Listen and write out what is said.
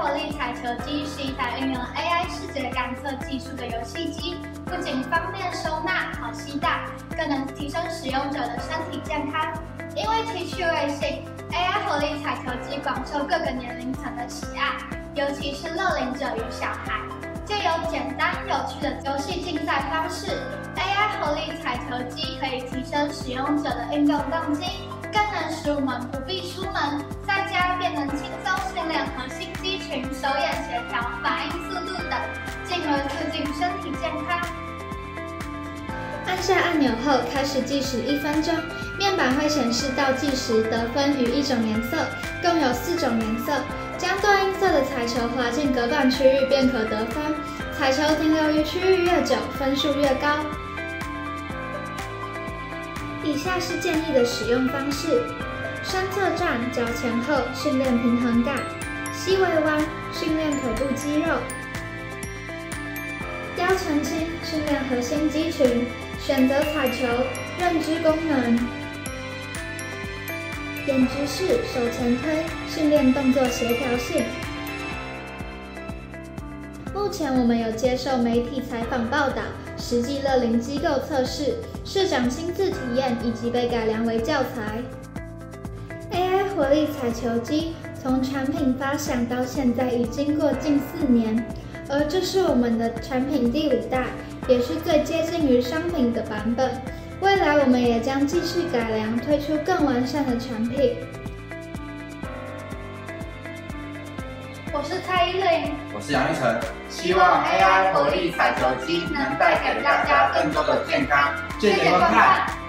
活力彩球机是一台运用 AI 视觉感测技术的游戏机，不仅方便收纳、好携带，更能提升使用者的身体健康。因为其趣味性 ，AI 活力彩球机广受各个年龄层的喜爱，尤其是乐龄者与小孩。借由简单有趣的游戏竞赛方式 ，AI 活力彩球机可以提升使用者的运动动机，更能使我们不必出门，在家便能轻松训练核心肌群、手眼协调、反应速度等，进而促进身体健康。 按下按钮后开始计时1分钟，面板会显示倒计时、得分与1种颜色，共有4种颜色。将对应色的彩球滑进隔板区域便可得分，彩球停留于区域越久，分数越高。以下是建议的使用方式：身侧站脚前后训练平衡感，膝微弯训练腿部肌肉，腰前倾训练核心肌群，选择彩球认知功能。眼直视手前推训练动作协调性。目前我们有接受媒体采访报道、实际乐龄机构测试、社长亲自体验以及被改良为教材。AI 活力彩球机从产品发想到现在已经过近4年，而这是我们的产品第5代，也是最接近于商品的版本。未来我们也将继续改良，推出更完善的产品。 我是蔡依林， 我是杨玉成，希望 AI 活力彩球机能带给大家更多的健康。谢谢观看。